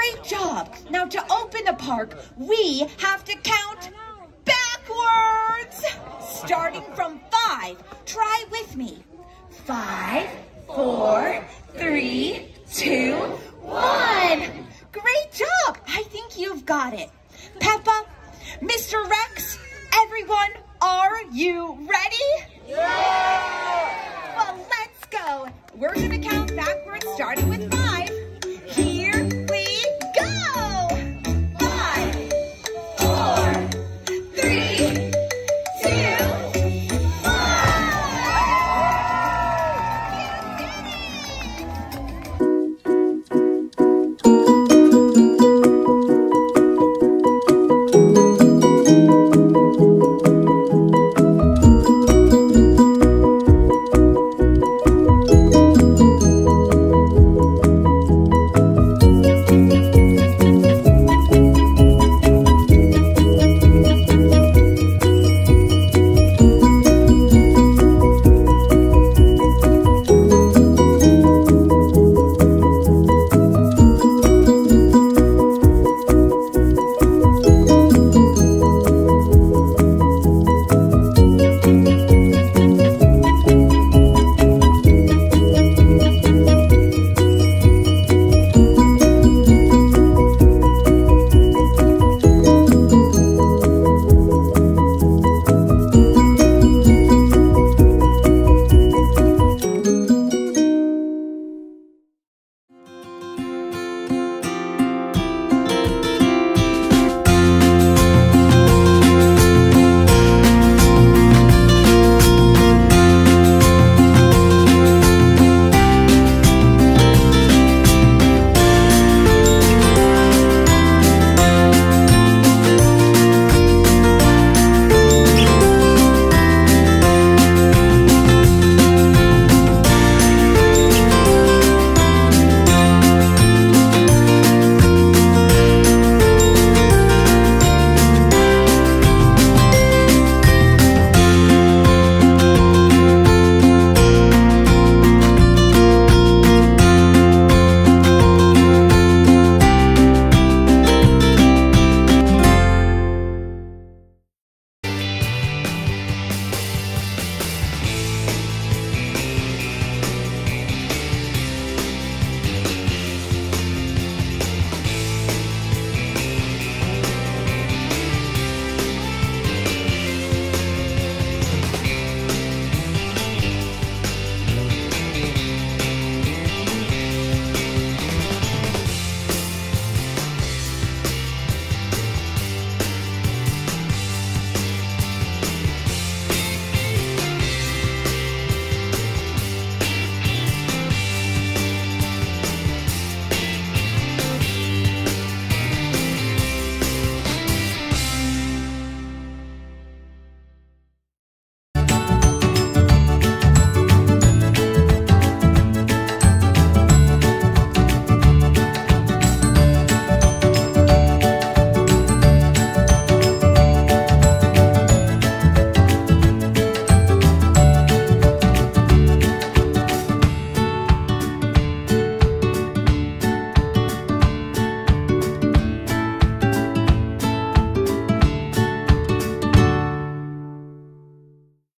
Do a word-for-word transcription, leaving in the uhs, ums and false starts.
Great job. Now to open the park, we have to count backwards. Starting from five. Try with me. Five, four, three, two, one. Great job. I think you've got it. Peppa, Mister Rex, everyone, are you ready? Yeah! Well, let's go. We're going to count backwards starting with five.